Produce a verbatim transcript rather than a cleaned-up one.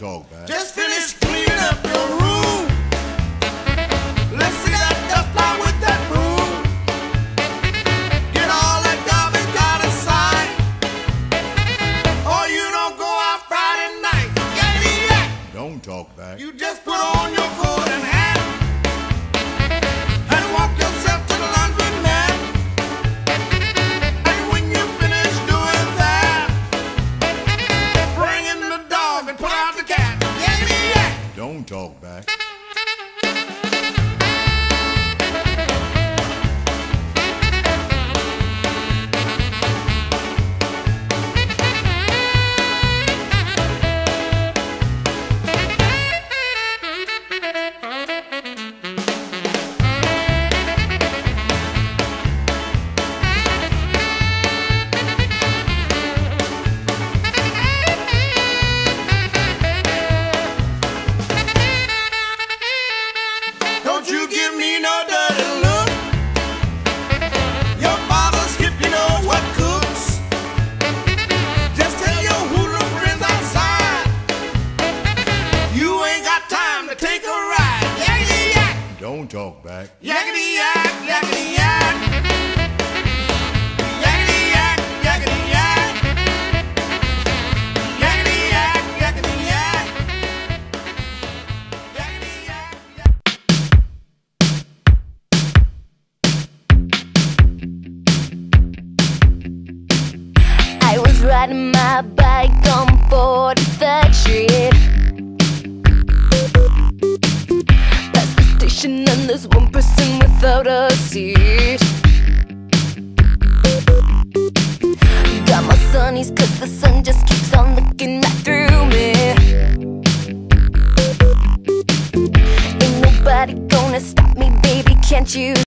talk back. Just finished cleaning up your room. Let's see that dust fly with that broom. Get all that garbage out of sight. Or you don't go out Friday night. Yakety yak. Don't talk back. You just put on your coat and hat and walk yourself to the laundromat. And when you finish doing that, bring in the dog and put out the cat. Yakety yak. Don't talk back. Don't you give me no dirty look. Your father's hip, you know what cooks. Just tell your hoodlum friends outside you ain't got time to take a ride. Yakety yak. Don't talk back. Yakety yak, yakety yak. Yakety yak, yakety yak. Yakety yak, yakety yak. Yakety yak, yak. I was riding my bike on forty-third Street. Past the station and there's one person without a seat. Got my sunnies cause the sun just keeps on looking right through me. Ain't nobody gonna stop me, baby, can't you